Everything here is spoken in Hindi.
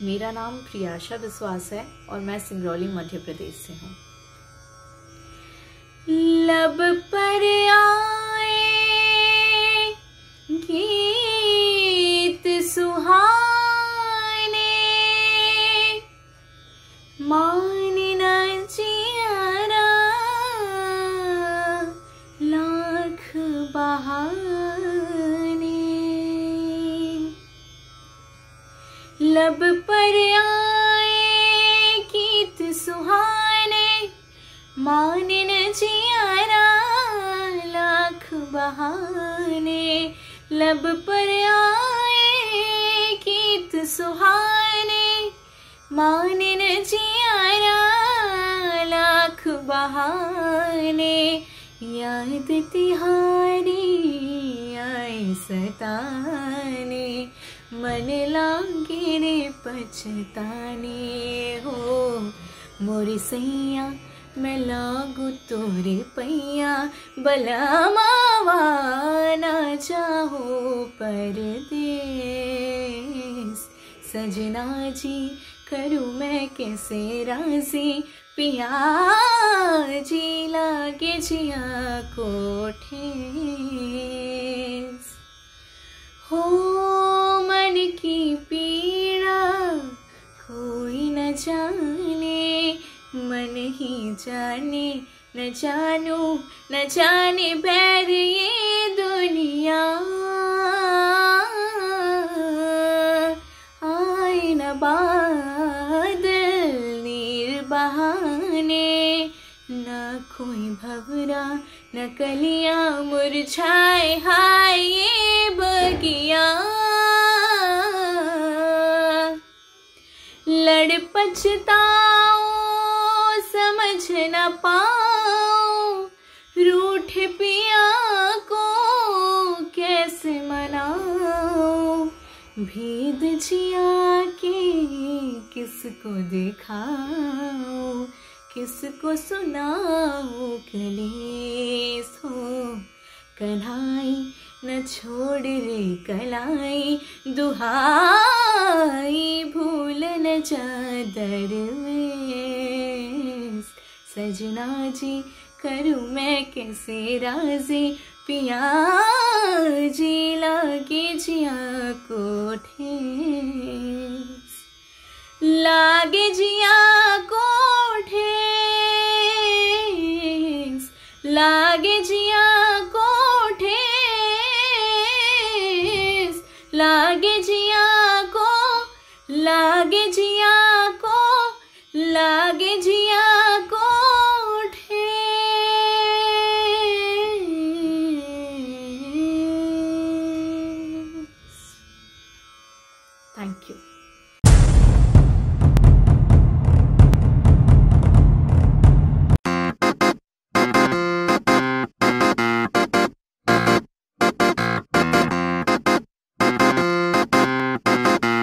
मेरा नाम प्रियाशा विश्वास है और मैं सिंगरौली मध्य प्रदेश से हूँ। लब पर आए गीत सुहाने, माने न जियारा लाख बहाने। लब पर आए गीत सुहाने, माने न जियारा लाख बहाने। लब पर आए गीत सुहाने, माने न जियारा लाख बहाने। याद तिहारी आए सताने, मन लागे रे पछताने। हो मोरी सैया मैं लागू तोरे पैया, बला मावा ना चाहो परदेस। सजना जी करूँ मैं कैसे राजी, पिया जी लागे जिया को ठेस। हो मन की पीड़ा कोई न जाने, मन ही जाने न जानू न जाने बैर ये दुनिया। आए न बादल नीर बहाने, न कोई भंवरा न कलियां मुरझाए, हाय ये बगिया। लड़ पछताओ समझ न पाओ, रूठ पिया को कैसे मनाओ। भेद जिया के किसको दिखाओ, किसको सुनाओ कलेस। हो कन्हाई न छोड़ रे कलाई, दुहाई भूल न जा दरवेश। सजना जी करूँ मैं कैसे राजी, पिया जी लागे जिया को ठेस। लागे जिया को ठेस, लागे जिया को ठेस। लागे जिया को, लागे जिया को, लागे जिया को ठेस। Thank you.